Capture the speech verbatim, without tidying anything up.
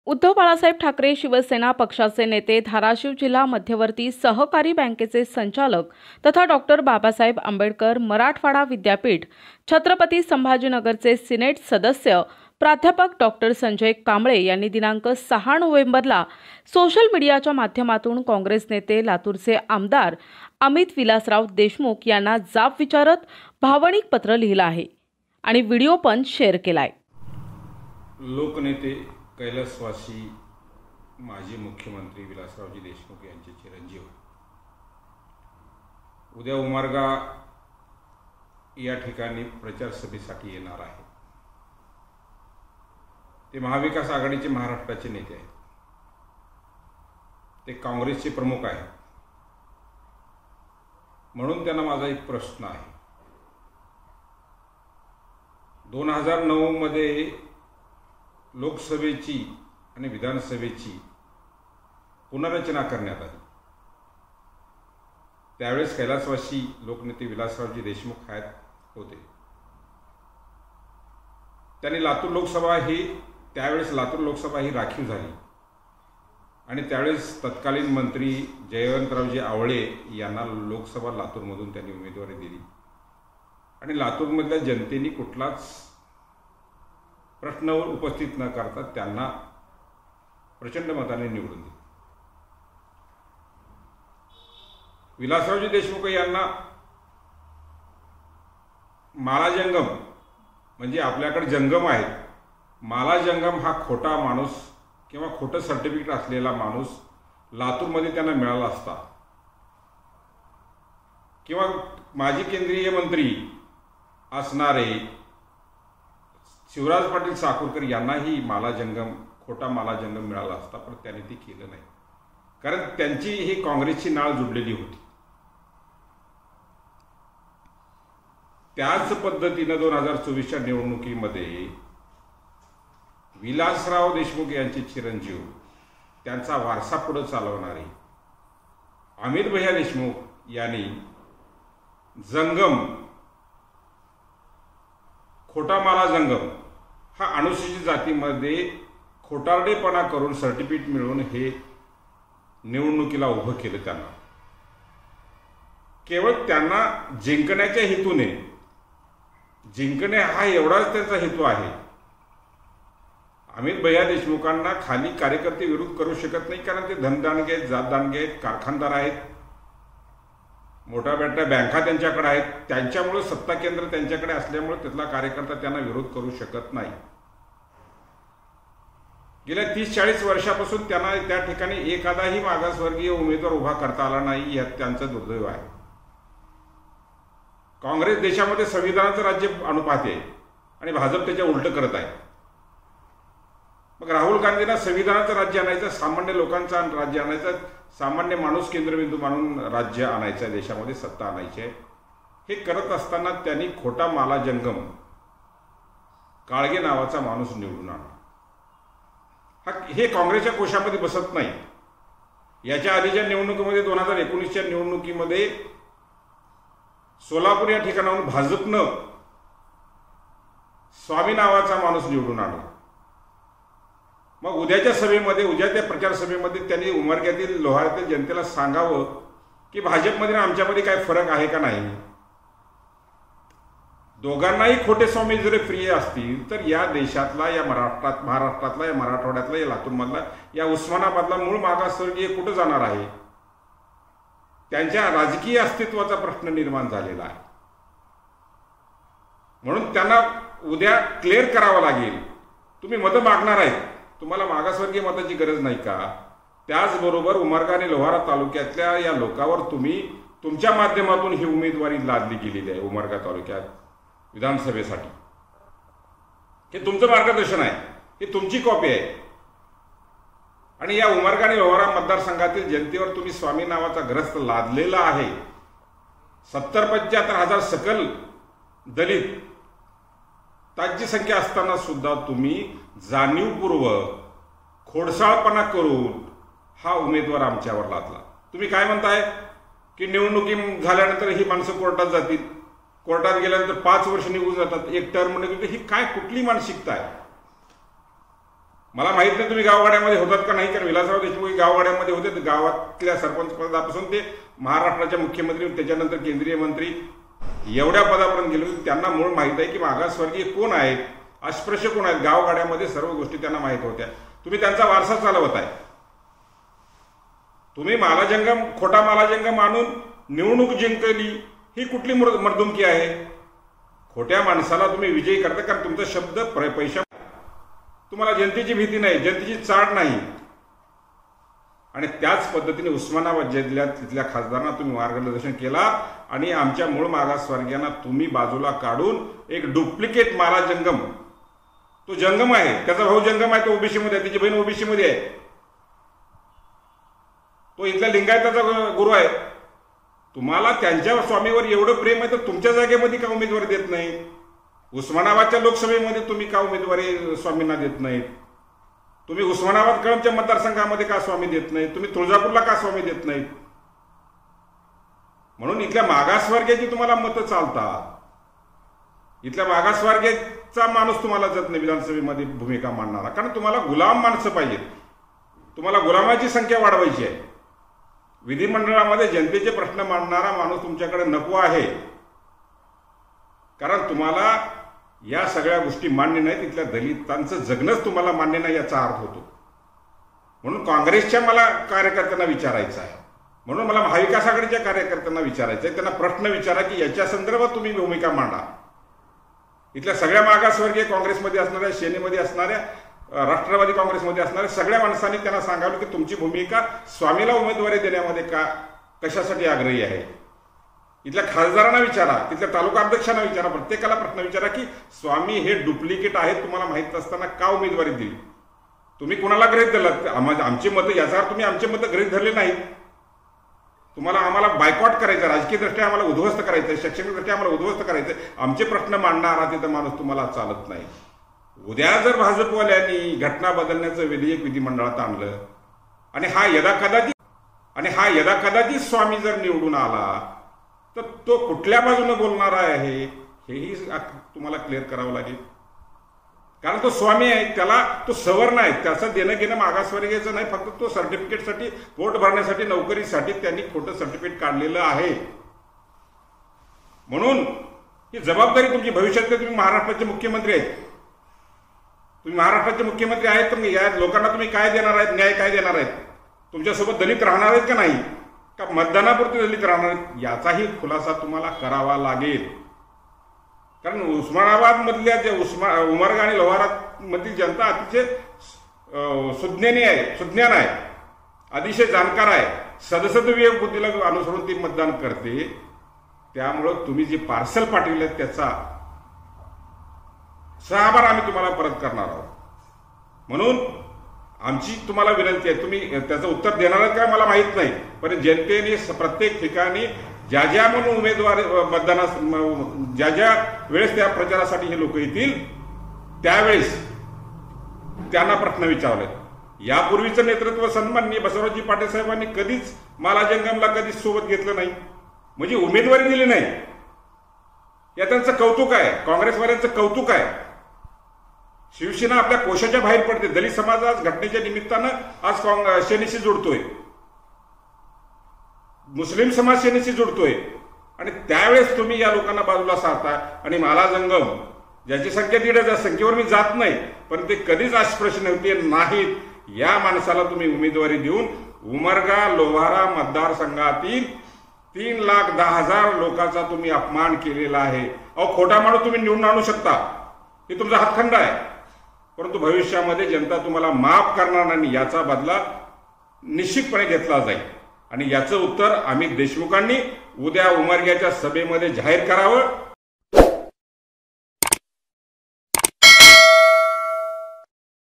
उद्धव बाळासाहेब ठाकरे शिवसेना पक्षाचे नेते, धाराशिव जिल्हा मध्यवर्ती सहकारी बँकेचे संचालक तथा डॉक्टर बाबासाहेब आंबेडकर मराठवाडा विद्यापीठ छत्रपती संभाजीनगरचे सिनेट सदस्य प्राध्यापक डॉक्टर संजय कांबळे यांनी दिनांक सहा नोव्हेंबरला सोशल मीडियाच्या माध्यमातून काँग्रेस नेते लातूरचे आमदार अमित विलासराव देशमुख यांना जाब विचारत भावनिक पत्र लिहिलं आहे आणि व्हिडिओ पण शेअर केलाय। लोकनेते कैलासवासी माजी मुख्यमंत्री विलासरावजी देशमुख यांचे चिरंजीव उद्या उमरगा या ठिकाणी प्रचार सभेसाठी येणार आहे। ते महाविकास आघाडीचे महाराष्ट्राचे नेते आहेत, ते काँग्रेसचे प्रमुख आहेत। म्हणून त्यांना माझा एक प्रश्न आहे। दोन हजार नऊ मध्ये लोकसभेची आणि विधानसभेची पुनर्रचना करण्यात आली। त्यावेळेस कैलासवासी लोकनेते विलासरावजी देशमुख आहेत होते। त्यांनी लातूर लोकसभा ही त्यावेळेस लातूर लोकसभा ही राखीव झाली आणि त्यावेळेस तत्कालीन मंत्री जयवंतरावजी आवळे यांना लोकसभा लातूरमधून त्यांनी उमेदवारी दिली आणि लातूरमधल्या जनतेने कुठलाच प्रश्न उपस्थित न करता त्यांना प्रचंड मताने निवडून दिले। विलासरावजी देशमुख यांना माला जंगम म्हणजे आपल्याकडे जंगम आहेत, माला जंगम हा खोटा माणूस किंवा खोटं सर्टिफिकेट असलेला माणूस लातूरमध्ये त्यांना मिळाला असता किंवा माजी केंद्रीय मंत्री असणारे शिवराज पाटील साकुरकर यांनाही माला जंगम खोटा माला जंगम मिळाला असता, पण त्यांनी ते केलं नाही, कारण त्यांची ही काँग्रेसची नाळ जुडलेली होती। त्याच पद्धतीनं दोन हजार चोवीसच्या निवडणुकीमध्ये विलासराव देशमुख यांचे चिरंजीव त्यांचा वारसा पुढे चालवणारे अमित भैया देशमुख यांनी जंगम खोटा माला जंगम हा अनुसूचित जातीमध्ये खोटारडेपणा करून सर्टिफिकेट मिळवून हे निवडणुकीला उभं केलं। त्यांना केवळ त्यांना जिंकण्याच्या हेतूने जिंकणे हा एवढाच त्यांचा हेतू आहे। अमित भैया देशमुखांना खाली कार्यकर्ते विरोध करू शकत नाही, कारण ते धनदांडगे आहेत, जातदांडगे आहेत, कारखानदार आहेत, मोठ्या मोठ्या बँका त्यांच्याकडे आहेत। त्यांच्यामुळे सत्ता केंद्र त्यांच्याकडे असल्यामुळे तिथला कार्यकर्ता त्यांना विरोध करू शकत नाही। गेल्या तीस चाळीस वर्षापासून त्यांना त्या ठिकाणी एखादाही मागासवर्गीय उमेदवार उभा करता आला नाही, यात त्यांचं दुर्दैव आहे। काँग्रेस देशामध्ये संविधानाचं राज्य आणू पाहते आणि भाजप त्याच्या उलट करत आहे। मग राहुल गांधींना संविधानाचं राज्य आणायचं, सामान्य लोकांचं राज्य आणायचं, सामान्य माणूस केंद्रबिंदू मानून राज्य आणायचं, देशामध्ये सत्ता आणायची आहे। हे करत असताना त्यांनी खोटा माला जंगम काळगे नावाचा माणूस निवडून आणला। हा हे काँग्रेसच्या कोशामध्ये बसत नाही। याच्या आधीच्या निवडणुकीमध्ये दोन हजार एकोणीसच्या निवडणुकीमध्ये सोलापूर या ठिकाणाहून भाजपनं स्वामी नावाचा माणूस निवडून आणला। मग उद्याच्या सभेमध्ये उद्या त्या प्रचार सभेमध्ये त्यांनी उमरग्यातील लोहारातील जनतेला सांगावं की भाजपमध्ये आमच्यामध्ये काय फरक आहे का नाही। दोघांनाही खोटे स्वामी जरी प्रिय असतील तर या देशातला, या महाराष्ट्रात महाराष्ट्रातला या मराठवाड्यातला, या लातूरमधला, या उस्मानाबादला मूळ मागासवर्गीय कुठं जाणार आहे? त्यांच्या राजकीय अस्तित्वाचा प्रश्न निर्माण झालेला आहे। म्हणून त्यांना उद्या क्लिअर करावं लागेल, तुम्ही मतं मागणार आहेत, तुम्हाला मागासवर्गीय मताची गरज नाही का? त्याचबरोबर उमरगा आणि लोहारा तालुक्यातल्या या लोकांवर तुम्ही तुमच्या माध्यमातून ही उमेदवारी लादली गेलेली आहे उमरगा तालुक्यात विधानसभेसाठी। हे तुमचं मार्गदर्शन आहे, ही तुमची कॉपी आहे आणि या उमरगा आणि लोहारा मतदारसंघातील जनतेवर तुम्ही स्वामी नावाचा ग्रस्त लादलेला आहे। सत्तर पंच्याहत्तर हजार सकल दलित ताची संख्या असताना सुद्धा तुम्ही जाणीवपूर्वक खोडसाळपणा करून हा उमेदवार आमच्यावर लादला। तुम्ही काय म्हणताय की निवडणुकी झाल्यानंतर ही माणसं कोर्टात जातील, कोर्टात गेल्यानंतर पाच वर्ष निघून जातात, एक टर्म निघून, ही काय कुठली मानसिकता आहे? मला माहित नाही तुम्ही गावगाड्यामध्ये होतात का नाही, कारण विलासराव देशमुख गावगाड्यामध्ये होते. तर गावातल्या सरपंच पदापासून ते महाराष्ट्राचे मुख्यमंत्री, त्याच्यानंतर केंद्रीय मंत्री, एवढ्या पदापर्यंत गेले. त्यांना मूळ माहित आहे की मागासवर्गीय कोण आहेत, अस्पृश्य कोण आहेत. गावगाड्यामध्ये सर्व गोष्टी त्यांना माहीत होत्या. तुम्ही त्यांचा वारसा चालवत आहे. तुम्ही मालाजंगम, खोटा मालाजंगम आणून निवडणूक जिंकली, ही कुठली मर्दुमकी आहे? खोट्या माणसाला तुम्ही विजयी करता, कारण तुमचा शब्द पैशा, तुम्हाला जनतेची भीती नाही, जनतेची चाड नाही. आणि त्याच पद्धतीने उस्मानाबाद जिल्ह्यात तिथल्या खासदारांना तुम्ही मार्गदर्शन केला आणि आमच्या मूळ मागासवर्गीयांना तुम्ही बाजूला काढून एक डुप्लिकेट माला जंगम, तो जंगम आहे, त्याचा भाऊ जंगम आहे, तो ओबीसी मध्ये आहे, त्याची बहीण ओबीसी मध्ये आहे, तो इथल्या लिंगायताचा गुरु आहे. तुम्हाला त्यांच्या स्वामीवर एवढं प्रेम आहे तर तुमच्या जागेमध्ये का उमेदवारी देत नाही? उस्मानाबादच्या लोकसभेमध्ये तुम्ही का उमेदवारी स्वामींना देत नाहीत? तुम्ही उस्मानाबाद कळमच्या मतदारसंघामध्ये का स्वामी देत नाहीत? तुम्ही तुळजापूरला का स्वामी देत नाहीत? म्हणून इथल्या मागासवर्गीयाची तुम्हाला मतं चालतात. इथल्या मागासवर्गीयाचा माणूस तुम्हाला जात नाही विधानसभेमध्ये भूमिका मांडणारा, कारण तुम्हाला गुलाम माणसं पाहिजेत. तुम्हाला गुलामाची संख्या वाढवायची आहे. विधिमंडळामध्ये जनतेचे प्रश्न मांडणारा माणूस तुमच्याकडे नको आहे, कारण तुम्हाला या सगळ्या गोष्टी मान्य नाही. तिथल्या दलितांचं जगणंच तुम्हाला मान्य नाही याचा अर्थ होतो. म्हणून काँग्रेसच्या मला कार्यकर्त्यांना विचारायचं आहे, म्हणून मला महाविकास आघाडीच्या कार्यकर्त्यांना विचारायचं आहे, त्यांना प्रश्न विचारा की याच्या संदर्भात तुम्ही भूमिका मांडा. इथल्या सगळ्या मागासवर्गीय काँग्रेसमध्ये असणाऱ्या, सेनेमध्ये असणाऱ्या, राष्ट्रवादी काँग्रेसमध्ये असणाऱ्या सगळ्या माणसांनी त्यांना सांगावं की तुमची भूमिका स्वामीला उमेदवारी देण्यामध्ये का कशासाठी आग्रही आहे. इथल्या खासदारांना विचारा, तिथल्या तालुका अध्यक्षांना विचारा, प्रत्येकाला प्रश्न विचारा की स्वामी हे डुप्लिकेट आहेत, तुम्हाला माहित असताना का उमेदवारी दिली? तुम्ही कुणाला गृहीत धरलात? आमची मतं, याचा अर्थ तुम्ही आमची मतं गृहीत धरले नाहीत. तुम्हाला आम्हाला बायकॉट करायचं, राजकीय दृष्ट्या आम्हाला उद्ध्वस्त करायचं, शैक्षणिकदृष्ट्या आम्हाला उद्ध्वस्त करायचं, आमचे प्रश्न मांडणारा तिथं माणूस तुम्हाला चालत नाही. उद्या जर भाजपवाल्यांनी घटना बदलण्याचं विधेयक विधिमंडळात आणलं आणि हा यदा कदाचित आणि हा यदा कदाचित स्वामी जर निवडून आला तर तो कुठल्या बाजूने बोलणार आहे हेही तुम्हाला क्लिअर करावं लागेल. कारण तो स्वामी आहे, त्याला तो सवर्ण आहे, त्याचं देणं घेणं मागासवर्गीयाचं नाही, फक्त तो सर्टिफिकेटसाठी, पोट भरण्यासाठी, नोकरीसाठी त्यांनी खोटं सर्टिफिकेट काढलेलं आहे. म्हणून ही जबाबदारी तुमची. भविष्यात तुम्ही महाराष्ट्राचे मुख्यमंत्री आहेत, तुम्ही महाराष्ट्राचे मुख्यमंत्री आहेत, तर या लोकांना तुम्ही काय देणार आहेत, न्याय काय देणार आहेत? तुमच्यासोबत दलित राहणार आहेत का नाही, का मतदानापुरते दलित राहणार आहेत, याचाही खुलासा तुम्हाला करावा लागेल. कारण उस्मानाबाद मधल्या जे उस्मा उमरगा आणि लोहारा मधील जनता अतिशय सुज्ञानी आहे, सुज्ञान आहे, अतिशय जाणकार आहे, सदसद विवेक बुद्धीला अनुसरून ती मतदान करते. त्यामुळं तुम्ही जे पार्सल पाठविले त्याचा सहाबार आम्ही तुम्हाला परत करणार आहोत. म्हणून आमची तुम्हाला विनंती आहे, तुम्ही त्याचं उत्तर देणार आहात का मला माहित नाही, पण जनतेने प्रत्येक ठिकाणी ज्या ज्या म्हणून उमेदवार मतदानास ज्या ज्या वेळेस त्या प्रचारासाठी हे लोक येतील त्यावेळेस त्यांना प्रश्न विचारले. यापूर्वीचं नेतृत्व सन्माननीय बसवराजजी पाटील साहेबांनी कधीच मालाजंगमला कधीच सोबत घेतलं नाही, म्हणजे उमेदवारी दिली नाही. या त्यांचं कौतुक आहे, काँग्रेसवाल्यांचं कौतुक आहे. शिवसेना आपल्या कोशाच्या बाहेर पडते. दलित समाज आज घटनेच्या निमित्तानं आज सेनेशी जोडतोय, मुस्लिम समाज सेनेशी जोडतोय, आणि त्यावेळेस तुम्ही या लोकांना बाजूला सारता. आणि मालाजंगम ज्याची संख्या दीड हजार, संख्येवर मी जात नाही, पण ते कधीच अस्पृश्य नव्हते नाहीत, या माणसाला तुम्ही उमेदवारी देऊन उमरगा लोहारा मतदारसंघातील तीन लाख दहा हजार लोकांचा तुम्ही अपमान केलेला आहे. अहो, खोटा माणूस तुम्ही निवडून आणू शकता, हे तुमचा हातखंड आहे, परंतु भविष्यामध्ये जनता तुम्हाला माफ करणार नाही, याचा बदला निश्चितपणे घेतला जाईल. आणि याचं उत्तर अमित देशमुखांनी उद्या उमरग्याच्या सभेमध्ये जाहीर करावं.